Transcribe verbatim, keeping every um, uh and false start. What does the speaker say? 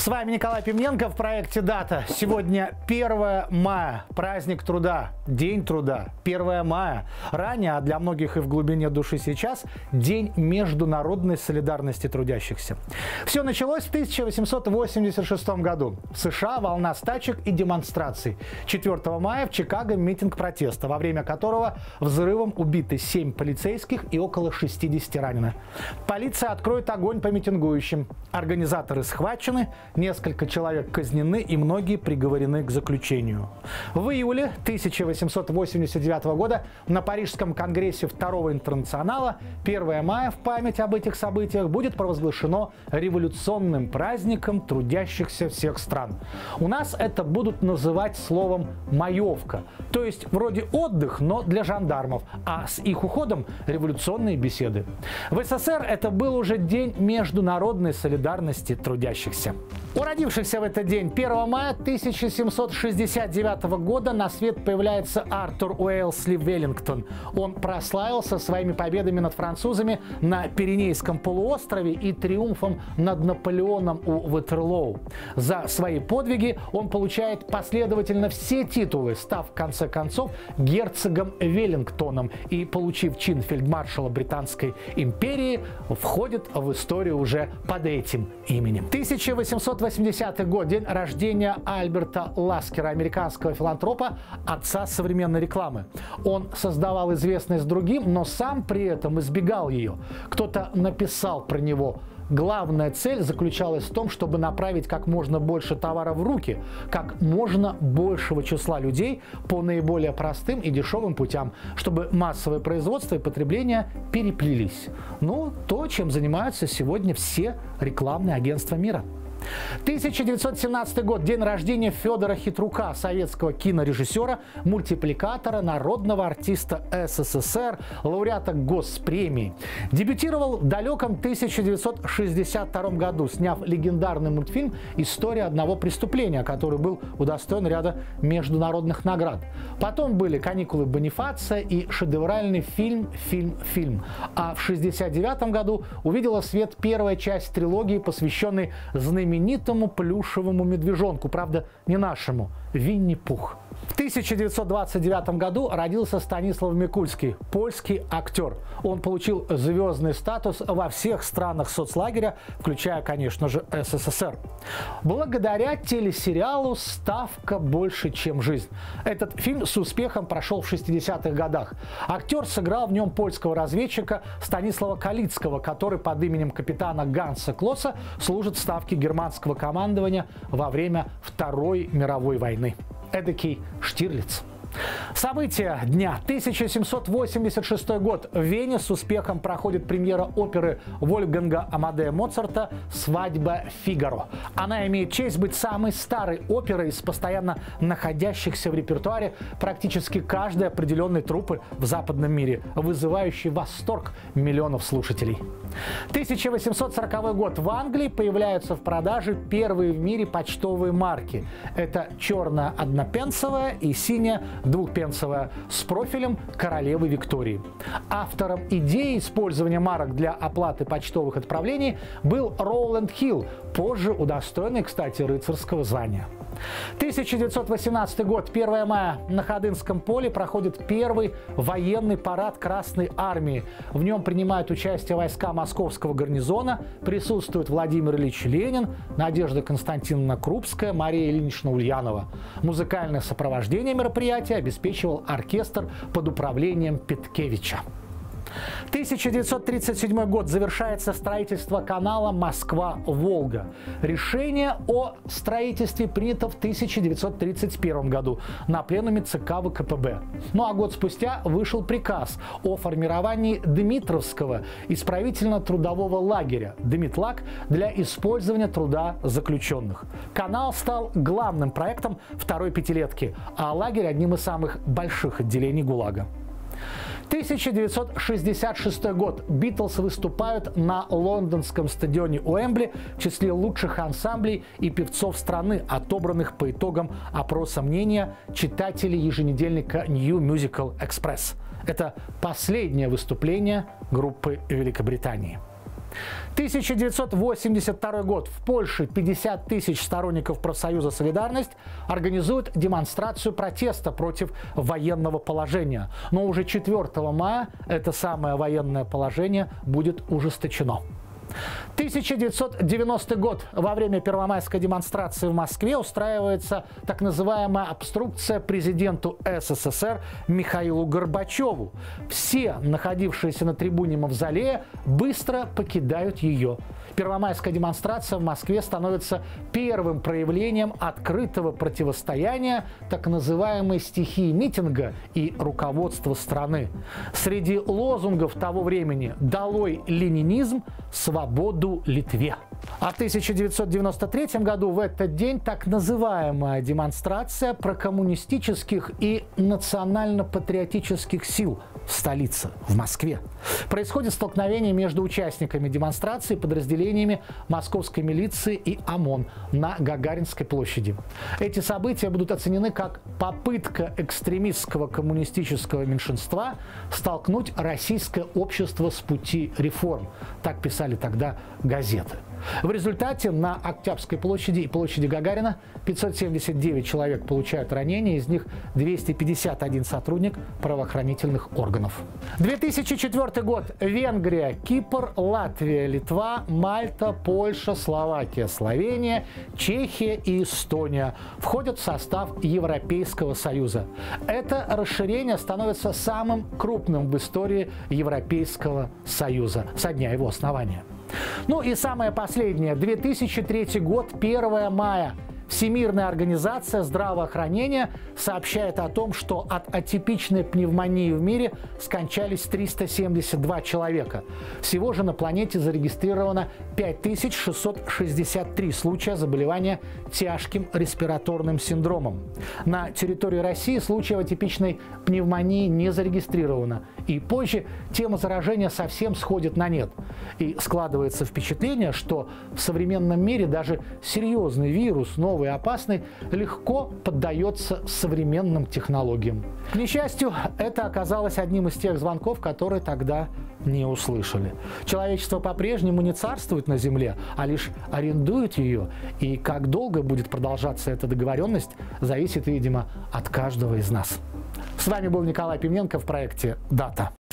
С вами Николай Пименко в проекте «Дата». Сегодня первое мая, праздник труда, День труда. первое мая. Ранее, а для многих и в глубине души сейчас, День международной солидарности трудящихся. Все началось в тысяча восемьсот восемьдесят шестом году. В США волна стачек и демонстраций. четвёртого мая в Чикаго митинг протеста, во время которого взрывом убиты семь полицейских и около шестидесяти ранены. Полиция откроет огонь по митингующим. Организаторы схвачены, несколько человек казнены и многие приговорены к заключению. В июле тысяча восемьсот восемьдесят девятого года на Парижском конгрессе Второго интернационала первое мая в память об этих событиях будет провозглашено революционным праздником трудящихся всех стран. У нас это будут называть словом «маевка», то есть вроде отдых, но для жандармов, а с их уходом революционные беседы. В СССР это был уже День международной солидарности трудящихся. У родившихся в этот день первого мая тысяча семьсот шестьдесят девятого года на свет появляется Артур Уэлсли Веллингтон. Он прославился своими победами над французами на Пиренейском полуострове и триумфом над Наполеоном у Ватерлоу. За свои подвиги он получает последовательно все титулы, став в конце концов герцогом Веллингтоном и, получив чин фельдмаршала Британской империи, входит в историю уже под этим именем. тысяча восемьсот восьмидесятый год, день рождения Альберта Ласкера, американского филантропа, отца современной рекламы. Он создавал известность другим, но сам при этом избегал ее. Кто-то написал про него: главная цель заключалась в том, чтобы направить как можно больше товара в руки как можно большего числа людей по наиболее простым и дешевым путям, чтобы массовое производство и потребление переплелись. Ну, то, чем занимаются сегодня все рекламные агентства мира. тысяча девятьсот семнадцатый год, день рождения Федора Хитрука, советского кинорежиссера, мультипликатора, народного артиста СССР, лауреата Госпремии. Дебютировал в далеком тысяча девятьсот шестьдесят втором году, сняв легендарный мультфильм «История одного преступления», который был удостоен ряда международных наград. Потом были «Каникулы Бонифация» и шедевральный фильм «Фильм, фильм». А в шестьдесят девятом году увидела свет первая часть трилогии, посвященной знаменитому знаменитому плюшевому медвежонку, правда, не нашему, Винни-Пух. В тысяча девятьсот двадцать девятом году родился Станислав Микульский, польский актер. Он получил звездный статус во всех странах соцлагеря, включая, конечно же, СССР. Благодаря телесериалу «Ставка больше, чем жизнь». Этот фильм с успехом прошел в шестидесятых годах. Актер сыграл в нем польского разведчика Станислава Калицкого, который под именем капитана Ганса Клосса служит в ставке германского командования во время Второй мировой войны. Эдакий Штирлиц. События дня. тысяча семьсот восемьдесят шестой год. В Вене с успехом проходит премьера оперы Вольфганга Амадея Моцарта «Свадьба Фигаро». Она имеет честь быть самой старой оперой из постоянно находящихся в репертуаре практически каждой определенной труппы в западном мире, вызывающей восторг миллионов слушателей. тысяча восемьсот сороковой год. В Англии появляются в продаже первые в мире почтовые марки. Это черная однопенсовая и синяя двухпенсовая с профилем королевы Виктории. Автором идеи использования марок для оплаты почтовых отправлений был Роуланд Хилл, позже удостоенный, кстати, рыцарского звания. тысяча девятьсот восемнадцатый год, первое мая. На Ходынском поле проходит первый военный парад Красной Армии. В нем принимают участие войска Московского гарнизона, присутствуют Владимир Ильич Ленин, Надежда Константиновна Крупская, Мария Ильинична Ульянова. Музыкальное сопровождение мероприятия обеспечивал оркестр под управлением Петкевича. тысяча девятьсот тридцать седьмой год. Завершается строительство канала Москва-Волга. Решение о строительстве принято в тысяча девятьсот тридцать первом году на пленуме ЦК ВКПБ. Ну а год спустя вышел приказ о формировании Дмитровского исправительно-трудового лагеря «Дмитлаг» для использования труда заключенных. Канал стал главным проектом второй пятилетки, а лагерь одним из самых больших отделений ГУЛАГа. тысяча девятьсот шестьдесят шестой год. Битлз выступают на лондонском стадионе Уэмбли в числе лучших ансамблей и певцов страны, отобранных по итогам опроса мнения читателей еженедельника New Musical Express. Это последнее выступление группы Великобритании. тысяча девятьсот восемьдесят второй год. В Польше пятьдесят тысяч сторонников профсоюза «Солидарность» организуют демонстрацию протеста против военного положения. Но уже четвёртого мая это самое военное положение будет ужесточено. тысяча девятьсот девяностый год. Во время первомайской демонстрации в Москве устраивается так называемая обструкция президенту СССР Михаилу Горбачеву. Все, находившиеся на трибуне Мавзолея, быстро покидают ее. Первомайская демонстрация в Москве становится первым проявлением открытого противостояния так называемой стихии митинга и руководства страны. Среди лозунгов того времени «Долой ленинизм! Свободу Литве!». А в тысяча девятьсот девяносто третьем году в этот день так называемая демонстрация прокоммунистических и национально-патриотических сил в столице, в Москве. Происходит столкновение между участниками демонстрации и подразделениями московской милиции и ОМОН на Гагаринской площади. Эти события будут оценены как попытка экстремистского коммунистического меньшинства столкнуть российское общество с пути реформ. Так писали тогда газеты. В результате на Октябрьской площади и площади Гагарина пятьсот семьдесят девять человек получают ранения, из них двести пятьдесят один сотрудник правоохранительных органов. две тысячи четвёртый год. Венгрия, Кипр, Латвия, Литва, Мальта, Польша, Словакия, Словения, Чехия и Эстония входят в состав Европейского Союза. Это расширение становится самым крупным в истории Европейского Союза со дня его основания. Ну и самое последнее. две тысячи третий год, первое мая. Всемирная организация здравоохранения сообщает о том, что от атипичной пневмонии в мире скончались триста семьдесят два человека. Всего же на планете зарегистрировано пять тысяч шестьсот шестьдесят три случая заболевания тяжким респираторным синдромом. На территории России случаев атипичной пневмонии не зарегистрировано. И позже тема заражения совсем сходит на нет. И складывается впечатление, что в современном мире даже серьезный вирус, новый и опасный, легко поддается современным технологиям. К несчастью, это оказалось одним из тех звонков, которые тогда не услышали. Человечество по-прежнему не царствует на Земле, а лишь арендует ее. И как долго будет продолжаться эта договоренность, зависит, видимо, от каждого из нас. С вами был Николай Пименко в проекте «Дата».